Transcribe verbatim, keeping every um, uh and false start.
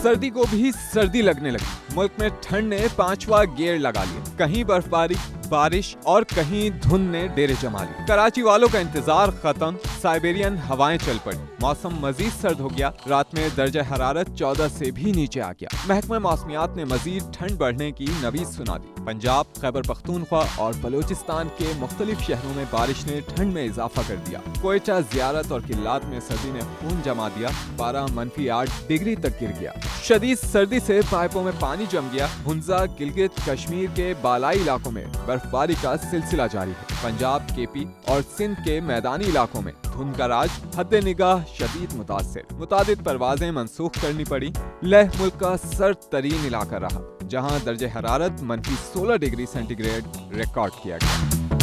सर्दी को भी सर्दी लगने लगी। मुल्क में ठंड ने पांचवा गियर लगा लिया। कहीं बर्फबारी, बारिश और कहीं धुंध ने डेरे जमा लिए। कराची वालों का इंतजार खत्म, साइबेरियन हवाएं चल पड़ी। मौसम मजीद सर्द हो गया। रात में दर्जा हरारत चौदह से भी नीचे आ गया। महकमा मौसमियात ने मजीद ठंड बढ़ने की नवीज सुना दी। पंजाब, खैबर पख्तूनख्वा और बलोचिस्तान के मुख्तलिफ शहरों में बारिश ने ठंड में इजाफा कर दिया। कोयटा, ज़ियारत और किल्लात में सर्दी ने खून जमा दिया। पारा मनफी आठ डिग्री तक गिर गया। शदीद सर्दी से पाइपों में पानी जम गया। हुंजा, गिलगित, कश्मीर के बालाई इलाकों में बर्फबारी का सिलसिला जारी है। पंजाब, केपी और सिंध के मैदानी इलाकों में धुंध का राज, हद निगाह शदीद मुतासिर। मुतादिद परवाजें मनसूख करनी पड़ी। लेह मुल्क का सर्द तरीन इलाका रहा, जहाँ दर्जे हरारत मनफी सोलह डिग्री सेंटीग्रेड रिकॉर्ड किया गया।